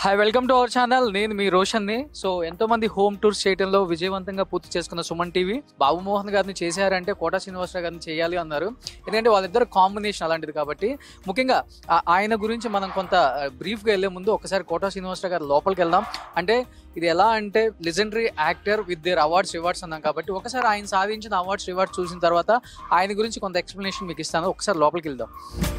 Hi, welcome to our channel. నేను మీ రోషన్ని. So ఎంతో మంది హోమ్ టూర్స్ చేయడంలో విజయవంతంగా పూర్తి చేసుకున్న సుమన్ టీవీ బాబు మోహన్ గారిని చేశారంటే కోటా శ్రీనివాసరావు గారిని చేయాలి అన్నారు. ఎందుకంటే వాళ్ళిద్దరు కాంబినేషన్ అలాంటిది కాబట్టి ముఖ్యంగా ఆయన గురించి మనం కొంత బ్రీఫ్గా వెళ్ళే ముందు ఒకసారి కోటా శ్రీనివాసరావు గారు లోపలికి వెళ్దాం. అంటే ఇది ఎలా అంటే legendary actor with their awards అన్నాం కాబట్టి ఒకసారి ఆయన సాధించిన రివార్డ్స్ చూసిన తర్వాత ఆయన గురించి కొంత ఎక్స్ప్లెనేషన్ మీకు ఇస్తాను. ఒకసారి లోపలికి వెళ్దాం.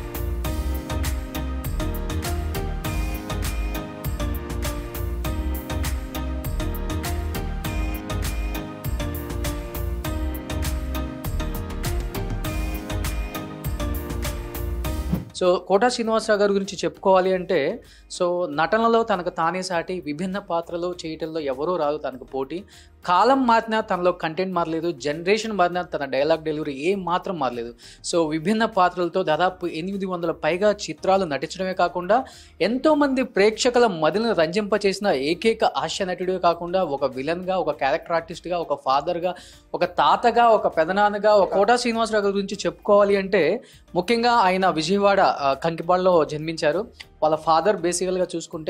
సో కోటా శ్రీనివాసరావు గారి గురించి చెప్పుకోవాలి అంటే నటనలో తనకు తానే సాటి, విభిన్న పాత్రలు చేయటంలో ఎవరూ రాదు తనకు పోటీ. కాలం మారినా తనలో కంటెంట్ మారలేదు, జనరేషన్ మారినా తన డైలాగ్ డెలివరీ ఏం మాత్రం మారలేదు. విభిన్న పాత్రలతో దాదాపు 800 పైగా చిత్రాలు నటించడమే కాకుండా ఎంతోమంది ప్రేక్షకుల మదిని రంజింపచేసిన ఏకైక హాస్య నటుడే కాకుండా ఒక విలన్గా, ఒక క్యారెక్టర్ ఆర్టిస్ట్గా, ఒక ఫాదర్గా, ఒక తాతగా, ఒక పెదనాన్నగా ఒక కోటా శ్రీనివాసరావు గారి గురించి చెప్పుకోవాలి అంటే ముఖ్యంగా ఆయన విజయవాడ కంకిపాడులో జన్మించారు. వాళ్ళ ఫాదర్ బేసికల్గా చూసుకుంటే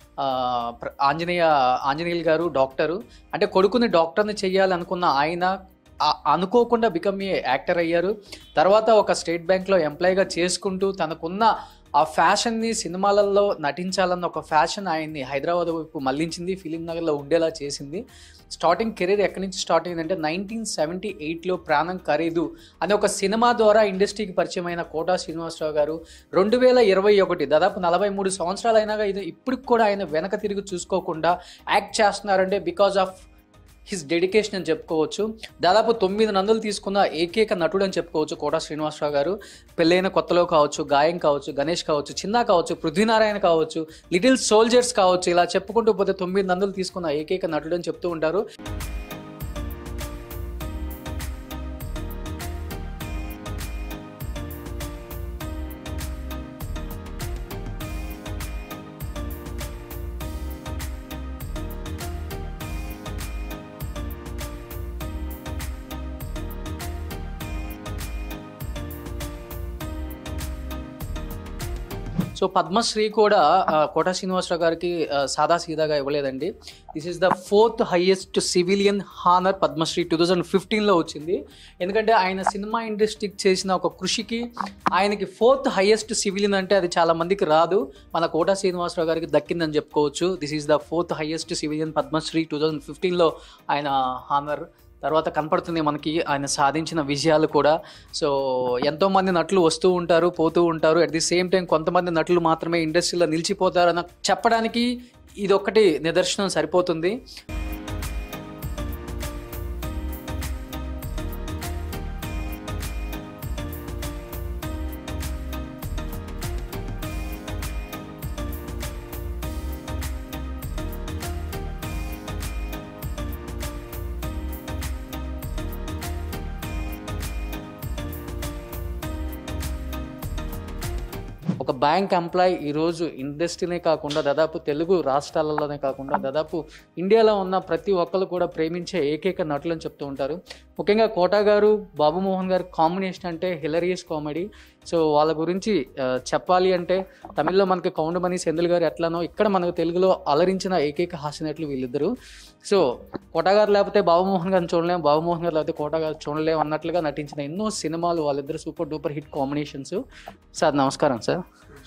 ఆంజనేయులు గారు డాక్టరు. అంటే కొడుకుని డాక్టర్ని చెయ్యాలనుకున్న ఆయన అనుకోకుండా బికమ్ ఏ యాక్టర్ అయ్యారు. తర్వాత ఒక స్టేట్ బ్యాంక్లో ఎంప్లాయీగా చేసుకుంటూ తనకున్న ఆ ఫ్యాషన్ని సినిమాలలో నటించాలన్న ఒక ఫ్యాషన్ ఆయన్ని హైదరాబాద్ వైపు మళ్లించింది, ఫిలిం నగర్లో ఉండేలా చేసింది. స్టార్టింగ్ కెరీర్ ఎక్కడి నుంచి స్టార్ట్ అయిందంటే 1978లో ప్రాణం ఖరీదు అనే ఒక సినిమా ద్వారా ఇండస్ట్రీకి పరిచయం అయిన కోటా శ్రీనివాసరావు గారు 2021 దాదాపు 43 సంవత్సరాలు అయినాగా ఇప్పటికి కూడా ఆయన వెనక తిరిగి చూసుకోకుండా యాక్ట్ చేస్తున్నారంటే బికాజ్ ఆఫ్ హిస్ డెడికేషన్ అని చెప్పుకోవచ్చు. దాదాపు 9 నందులు తీసుకున్న ఏకైక నటుడు అని చెప్పుకోవచ్చు కోటా శ్రీనివాసరావు గారు. పెళ్ళైన కొత్తలో కావచ్చు, గాయం కావచ్చు, గణేష్ కావచ్చు, చిన్న కావచ్చు, పృథ్వీనారాయణ కావచ్చు, లిటిల్ సోల్జర్స్ కావచ్చు, ఇలా చెప్పుకుంటూ పోతే 9 నందులు తీసుకున్న ఏకైక నటుడు అని చెప్తూ ఉంటారు. పద్మశ్రీ కూడా కోటా శ్రీనివాసరావు గారికి సాదా సీదాగా ఇవ్వలేదండి. This is the 4th highest civilian honour. Padma Shri 2015లో వచ్చింది. ఎందుకంటే ఆయన సినిమా ఇండస్ట్రీకి చేసిన ఒక కృషికి ఆయనకి 4th హైయెస్ట్ సివిలియన్ అంటే అది చాలా మందికి రాదు. మన కోటా శ్రీనివాసరావు గారికి దక్కిందని చెప్పుకోవచ్చు. This is the 4th highest civilian Padma Shri 2015లో ఆయన హానర్. తర్వాత కనపడుతుంది మనకి ఆయన సాధించిన విజయాలు కూడా. ఎంతోమంది నటులు వస్తూ ఉంటారు, పోతూ ఉంటారు. అట్ ది సేమ్ టైం కొంతమంది నటులు మాత్రమే ఇండస్ట్రీలో నిలిచిపోతారని చెప్పడానికి ఇదొక్కటి నిదర్శనం సరిపోతుంది. ఒక బ్యాంక్ ఎంప్లాయీ ఈరోజు ఇండస్ట్రీనే కాకుండా దాదాపు తెలుగు రాష్ట్రాలలోనే కాకుండా దాదాపు ఇండియాలో ఉన్న ప్రతి ఒక్కరు కూడా ప్రేమించే ఏకైక నటులు అని చెప్తూ ఉంటారు. ముఖ్యంగా కోటా గారు, బాబు మోహన్ గారు కాంబినేషన్ అంటే హిలరియస్ కామెడీ. వాళ్ళ గురించి చెప్పాలి అంటే తమిళ్లో మనకి కౌండమణి సెంధిల్ గారు ఎట్లానో ఇక్కడ మనకు తెలుగులో అలరించిన ఏకైక హాస్య నటులు వీళ్ళిద్దరు. కోటా గారు లేకపోతే బాబు మోహన్ గారిని చూడలేం, బాబు మోహన్ గారు లేకపోతే కోటా గారు చూడలేం అన్నట్లుగా నటించిన ఎన్నో సినిమాలు వాళ్ళిద్దరు super duper hit combinations. Sir నమస్కారం సార్.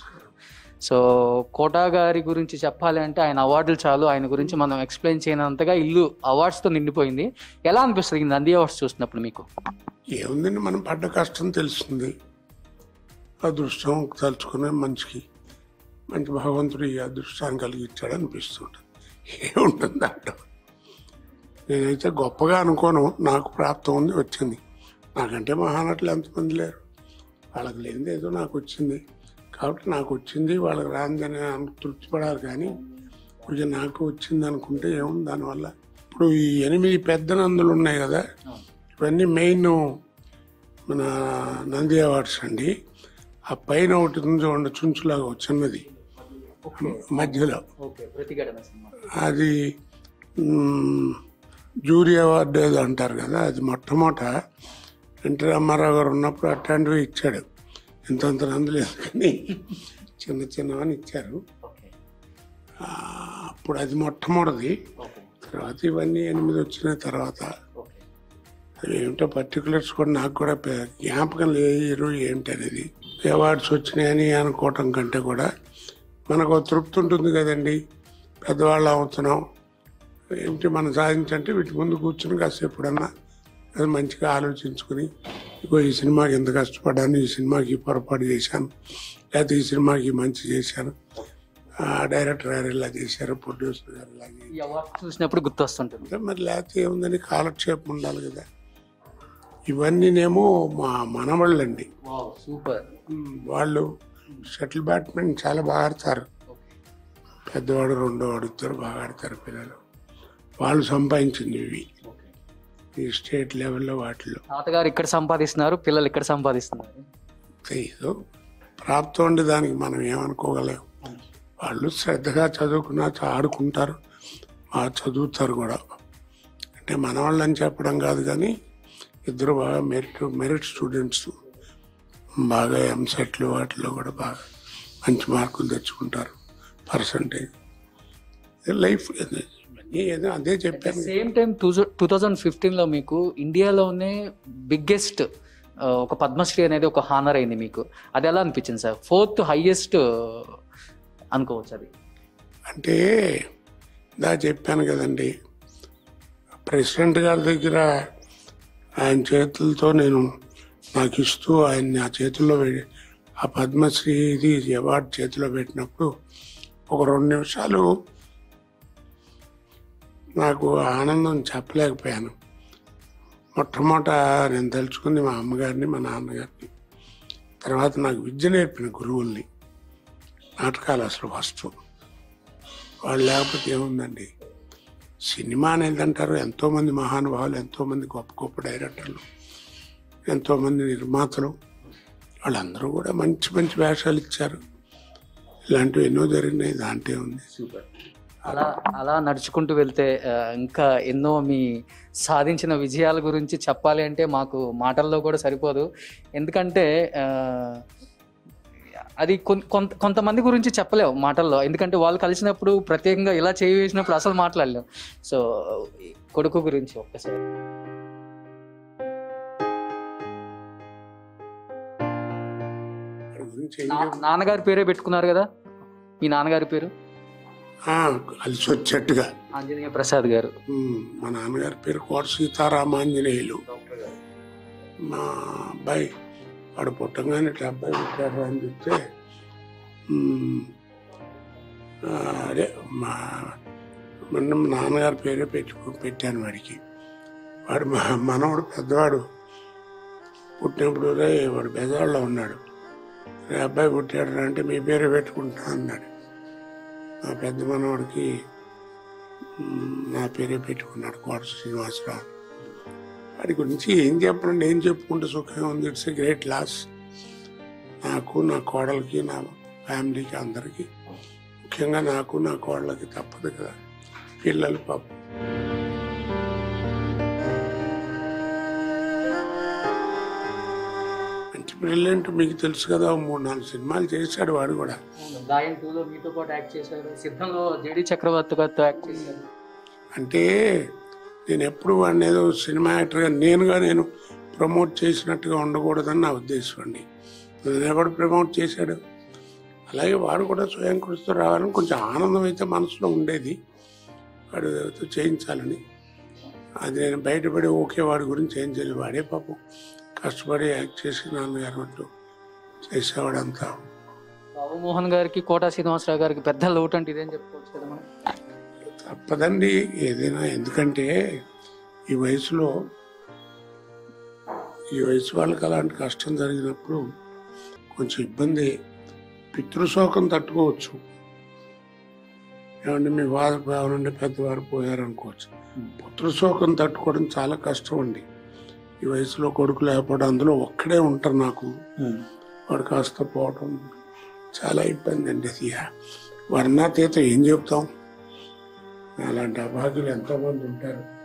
కోటా గారి గురించి చెప్పాలి అంటే ఆయన అవార్డులు చాలు, ఆయన గురించి మనం ఎక్స్ప్లెయిన్ చేయనంతగా ఇల్లు అవార్డ్స్తో నిండిపోయింది. ఎలా అనిపిస్తుంది నంది అవార్డ్స్ చూసినప్పుడు మీకు? ఏముందండి, మనం పడ్డ కష్టం తెలుస్తుంది. అదృష్టం తలుచుకునే మంచి భగవంతుడు ఈ అదృష్టాన్ని కలిగించాడు అనిపిస్తుంటుంది. ఏముంటుంది అంట. నేనైతే గొప్పగా అనుకోను, నాకు ప్రాప్తం ఉంది, వచ్చింది. నాకంటే మహానటులు ఎంతమంది లేరు, వాళ్ళకి లేనిది ఏదో నాకు వచ్చింది కాబట్టి నాకు వచ్చింది, వాళ్ళకి రాందని తృప్తిపడాలి. కానీ కొంచెం నాకు వచ్చింది అనుకుంటే ఏముంది దానివల్ల. ఇప్పుడు ఈ 8 పెద్ద నందులు ఉన్నాయి కదా, ఇవన్నీ మెయిన్ మన నంది అవార్డ్స్ అండి. ఆ పైన ఒకటి చూడండి, చుంచులాగా చిన్నది మధ్యలో, అది జూరీ అవార్డు ఏదో అంటారు కదా, అది మొట్టమొదట ఎన్టీ రామారావు గారు ఉన్నప్పుడు అట్లాంటివి ఇచ్చాడు. ఇంతంత నందులేదు కానీ చిన్నవని ఇచ్చారు. అప్పుడు అది మొట్టమొదటిది. తర్వాత ఇవన్నీ 8 వచ్చిన తర్వాత ఏమిటో పర్టికులర్స్ కూడా నాకు కూడా జ్ఞాపకం లేదు ఏంటి అనేది. అవార్డ్స్ వచ్చినాయని అనుకోవటం కంటే కూడా మనకు ఒక తృప్తి ఉంటుంది కదండి. పెద్దవాళ్ళు అవుతున్నాం, ఏమిటి మనం సాధించంటే వీటి ముందు కూర్చుని కాసేపు ఎప్పుడన్నా అది మంచిగా ఆలోచించుకుని ఇగో ఈ సినిమాకి ఎంత కష్టపడ్డాను, ఈ సినిమాకి పొరపాటు చేశాను, లేకపోతే ఈ సినిమాకి మంచి చేశాను, డైరెక్టర్ గారు ఇలా చేశారు, ప్రొడ్యూసర్ గారు ఇలా చూసినప్పుడు గుర్తొస్తుంటుంది. మరి లేకపోతే ఏముందని కాలక్షేపం ఉండాలి కదా. ఇవన్నీనేమో మా మనవాళ్ళండి. సూపర్. వాళ్ళు షటిల్ బ్యాట్మెంట్ చాలా బాగా ఆడతారు. పెద్దవాడు రెండోవాడు ఇద్దరు బాగా ఆడతారు పిల్లలు. వాళ్ళు సంపాదించింది ఇవి ఈ స్టేట్ లెవెల్లో. వాటిలో తాతగారు ఇక్కడ సంపాదిస్తున్నారు, పిల్లలు ఇక్కడ సంపాదిస్తున్నారు. ఏదో ప్రాప్తం ఉండి దానికి మనం ఏమనుకోగలేము. వాళ్ళు శ్రద్ధగా చదువుకున్నా ఆడుకుంటారు, బాగా చదువుతారు కూడా. అంటే మన వాళ్ళని చెప్పడం కాదు కానీ ఇద్దరు బాగా మెరిట్ స్టూడెంట్స్, బాగా ఎంసెట్లు వాటిలో కూడా బాగా మంచి మార్కులు తెచ్చుకుంటారు. పర్సంటేజ్ లైఫ్ ఏదో అదే చెప్పాను. సేమ్ టైం 2015లో మీకు ఇండియాలోనే బిగ్గెస్ట్ ఒక పద్మశ్రీ అనేది ఒక హానర్ అయింది మీకు. అది ఎలా అనిపించింది సార్? 4th హైయెస్ట్ అనుకోవచ్చు అది. అంటే దా చెప్పాను కదండి, ప్రెసిడెంట్ గారి దగ్గర ఆయన చేతులతో నేను నాకు ఇస్తూ ఆయన నా చేతుల్లో ఆ పద్మశ్రీ ఇది అవార్డు చేతిలో పెట్టినప్పుడు ఒక 2 నిమిషాలు నాకు ఆనందం చెప్పలేకపోయాను. మొట్టమొదట నేను తలుచుకుంది మా అమ్మగారిని, మా నాన్నగారిని, తర్వాత నాకు విద్య నేర్పిన గురువుల్ని. నాటకాలు అసలు ఫస్ట్ వాళ్ళు లేకపోతే ఏముందండి. సినిమా అనేది అంటారు, ఎంతోమంది మహానుభావులు, ఎంతోమంది గొప్ప గొప్ప డైరెక్టర్లు, ఎంతోమంది నిర్మాతలు, వాళ్ళందరూ కూడా మంచి మంచి వేషాలు ఇచ్చారు. ఇలాంటివి ఎన్నో జరిగినాయి, దాంట్లో ఉంది. అలా నడుచుకుంటూ వెళ్తే ఇంకా ఎన్నో మీ సాధించిన విజయాల గురించి చెప్పాలి అంటే మాకు మాటల్లో కూడా సరిపోదు. ఎందుకంటే అది కొంతమంది గురించి చెప్పలేవు మాటల్లో, ఎందుకంటే వాళ్ళు కలిసినప్పుడు ప్రత్యేకంగా ఇలా చేసినప్పుడు అసలు మాట్లాడలేము. సో కొడుకు గురించి ఒక్కసారి. నాన్నగారి పేరే పెట్టుకున్నారు కదా, మీ నాన్నగారి పేరు? కలిసి వచ్చేట్టుగా ఆంజనేయ ప్రసాద్ గారు. మా నాన్నగారి పేరు కోట సీతారామాంజనేయులు. మా అబ్బాయి వాడు పుట్టంగానే ఇట్లా అబ్బాయి పుట్టారు అని చెప్తే అదే మా నాన్నగారి పేరే పెట్టాను వాడికి. వాడు మా మనవాడు పెద్దవాడు పుట్టినప్పుడు వాడు బెజవాడలో ఉన్నాడు. అబ్బాయి పుట్టాడు అంటే మీ పేరే పెట్టుకుంటా అన్నాడు. నా పెద్ద మనవాడికి నా పేరే పెట్టుకున్నాడు, కోట శ్రీనివాసరావు. వాడి గురించి ఏం చెప్పండి, ఏం చెప్పుకుంటే సుఖంగా ఉంది. ఇట్స్ ఎ గ్రేట్ లాస్ నాకు, నా కోడలికి, నా ఫ్యామిలీకి, అందరికీ. ముఖ్యంగా నాకు, నా కోడలకి తప్పదు కదా, పిల్లలు పాపం. మంచి బ్రిలియంట్, మీకు తెలుసు కదా, 3-4 సినిమాలు చేశాడు వాడు కూడా. గాయం 2లో మీతో పాటు యాక్ట్ చేశారు, సిద్ధంలో జేడి చక్రవర్తి గారితో యాక్ట్ చేశారు. అంటే నేను ఎప్పుడు వాడిని ఏదో సినిమా యాక్టర్గా నేను ప్రమోట్ చేసినట్టుగా ఉండకూడదని నా ఉద్దేశం అండి. నేను కూడా ప్రమోట్ చేశాడు, అలాగే వాడు కూడా స్వయం కృషితో రావాలని కొంచెం ఆనందం అయితే మనసులో ఉండేది, వాడు చేయించాలని. అది నేను బయటపడి ఓకే వాడి గురించి ఏం చేయలేదు. వాడే పాపం కష్టపడి యాక్ట్ చేసి నాన్నగారు అంటూ చేసేవాడంతా. బాబుమోహన్ గారికి, కోట శ్రీనివాసరావు గారికి పెద్ద లోటు అంటే ఇదేం చెప్పుకోవచ్చు కదా మనం. తప్పదండి ఏదైనా, ఎందుకంటే ఈ వయసు వాళ్ళకి అలాంటి కష్టం జరిగినప్పుడు కొంచెం ఇబ్బంది. పితృశోకం తట్టుకోవచ్చు, ఏమంటే మీ వారు నుండి పెద్దవారు పోయారు అనుకోవచ్చు. పుత్రశోకం తట్టుకోవడం చాలా కష్టం అండి. ఈ వయసులో కొడుకు లేకపోవడం, అందులో ఒక్కడే ఉంటారు నాకు, వాడు కాస్త పోవడం చాలా ఇబ్బంది అండి. అది వర్ణాతీత ఏం చెప్తాం, అలాంటి అభాగ్యులు ఎంతోమంది ఉంటారు.